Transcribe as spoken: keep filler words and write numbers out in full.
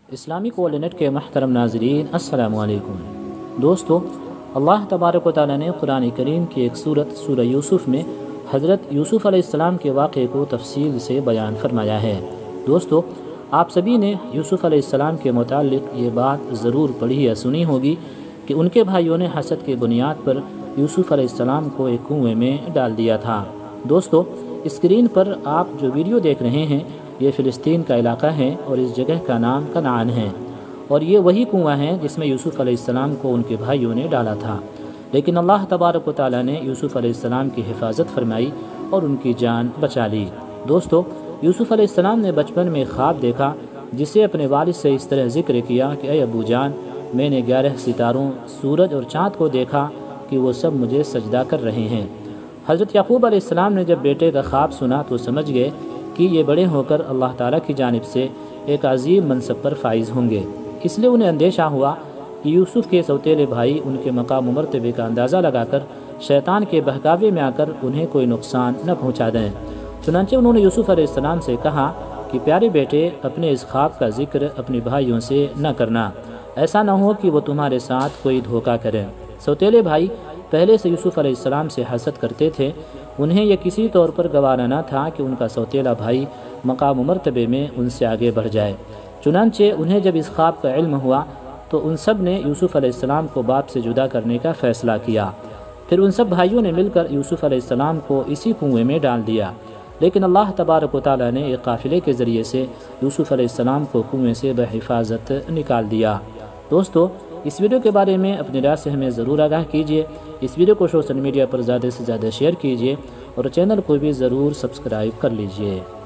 اسلامی کوآرڈینیٹ کے محترم ناظرین السلام علیکم دوستو، اللہ تبارک و تعالیٰ نے قرآن کریم کی ایک سورت سورہ یوسف میں حضرت یوسف علیہ السلام کے واقعے کو تفصیل سے بیان فرمایا ہے۔ دوستو، آپ سبھی نے یوسف علیہ السلام کے متعلق یہ بات ضرور پڑھی یا سنی ہوگی کہ ان کے بھائیوں نے حسد کی بنیاد پر یوسف علیہ السلام کو ایک کنویں میں ڈال دیا تھا۔ دوستو، اسکرین پر آپ جو ویڈیو دیکھ رہے ہیں یہ فلسطین کا علاقہ ہے اور اس جگہ کا نام کنعان ہے، اور یہ وہی کنواں ہے جس میں یوسف علیہ السلام کو ان کے بھائیوں نے ڈالا تھا، لیکن اللہ تبارک و تعالیٰ نے یوسف علیہ السلام کی حفاظت فرمائی اور ان کی جان بچا لی۔ دوستو، یوسف علیہ السلام نے بچپن میں خواب دیکھا جسے اپنے والد سے اس طرح ذکر کیا کہ اے ابو جان، میں نے گیارہ ستاروں، سورج اور چاند کو دیکھا کہ وہ سب مجھے سجدہ کر رہے ہیں۔ حضرت یعقوب علیہ السلام نے جب بیٹے کا خواب سنا تو سمجھ گئے کہ یہ بڑے ہو کر اللہ تعالیٰ کی جانب سے ایک عظیم منصب پر فائز ہوں گے، اس لیے انہیں اندیشہ ہوا کہ یوسف کے سوتیلے بھائی ان کے مقام و مرتبے کا اندازہ لگا کر شیطان کے بہکاوے میں آ کر انہیں کوئی نقصان نہ پہنچا دیں۔ چنانچہ انہوں نے یوسف علیہ السلام سے کہا کہ پیارے بیٹے، اپنے اس خواب کا ذکر اپنے بھائیوں سے نہ کرنا، ایسا نہ ہو کہ وہ تمہارے ساتھ کوئی دھوکہ کریں۔ سوتیلے بھائی پہلے سے یوسف علیہ السلام سے حسد کرتے تھے، انہیں یہ کسی طور پر گوارا نہ تھا کہ ان کا سوتیلا بھائی مقام و مرتبے میں ان سے آگے بڑھ جائے۔ چنانچہ انہیں جب اس خواب کا علم ہوا تو ان سب نے یوسف علیہ السلام کو باپ سے جدا کرنے کا فیصلہ کیا۔ پھر ان سب بھائیوں نے مل کر یوسف علیہ السلام کو اسی کنویں میں ڈال دیا، لیکن اللہ تبارک و تعالیٰ نے ایک قافلے کے ذریعے سے یوسف علیہ السلام کو کنویں سے بحفاظت نکال دیا۔ دوستو، اس ویڈیو کے بارے میں اپنی رائے سے ہمیں ضرور آگاہ کیجیے، اس ویڈیو کو سوشل میڈیا پر زیادہ سے زیادہ شیئر کیجیے اور چینل کو بھی ضرور سبسکرائب کر لیجیے۔